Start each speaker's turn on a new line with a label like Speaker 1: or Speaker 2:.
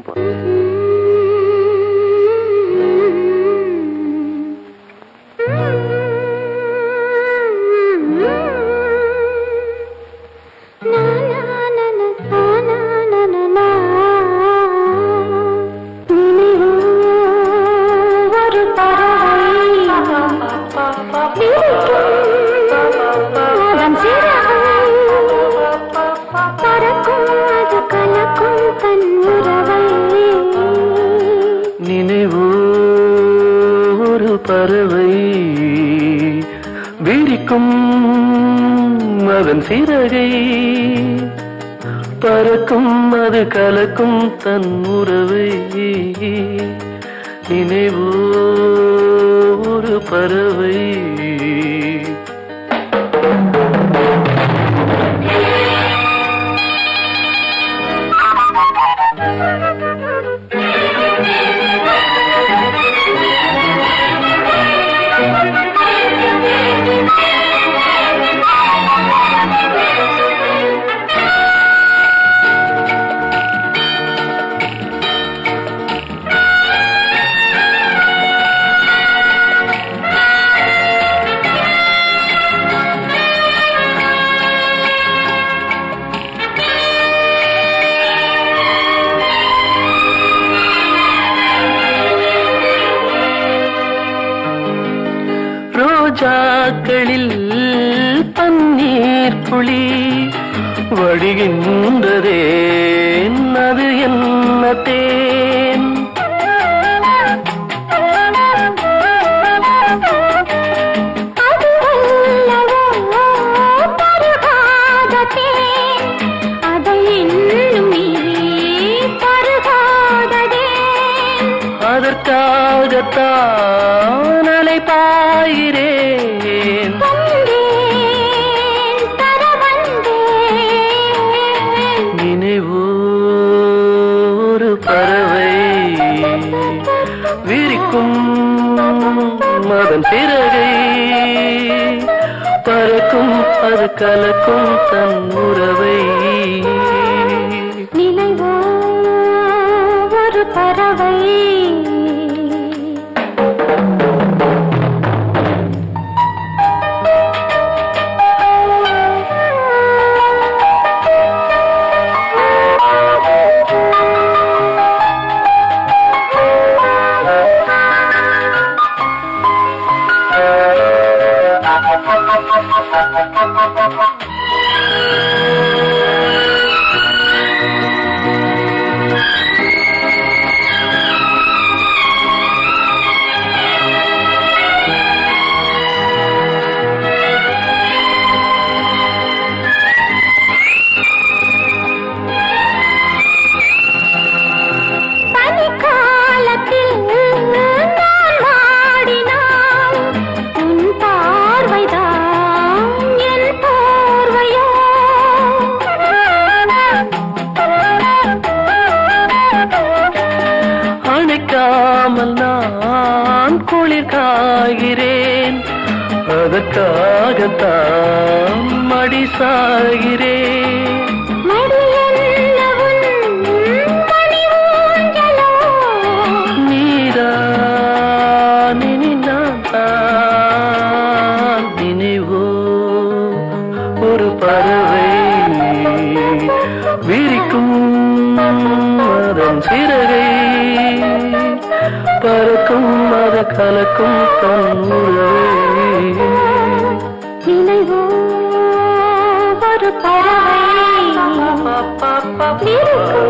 Speaker 1: ரொம்ப. நினைவோ ஒரு பறவை விரிக்கும் அதன் சிறகை, பறக்கும் அது கலக்கும் தன் உறவை. நினைவோ ஒரு பறவை. ரோஜாக்களில் பன்னீர் துளி வடிகின்றதே, அது என்ன தேன்? அதற்காகத்தான் அலை பாயிரேன். நினைவோ ஒரு பறவை விரிக்கும் அதன் சிறகை, பறக்கும் அது கலக்கும் தன் உறவை.
Speaker 2: நினைவோ ஒரு பறவை.
Speaker 1: நான் குளிர் காகிறேன், அதற்காகத்தான் மடி சாகிறேன். நீதான் இனி நான் தான். நினைவோ ஒரு பறவை விரிக்கும் அதன் சிறகை, பறக்கும் அது கலக்கும் தன் உறவை.
Speaker 2: நினைவோ ஒரு பறவை விரிக்கும்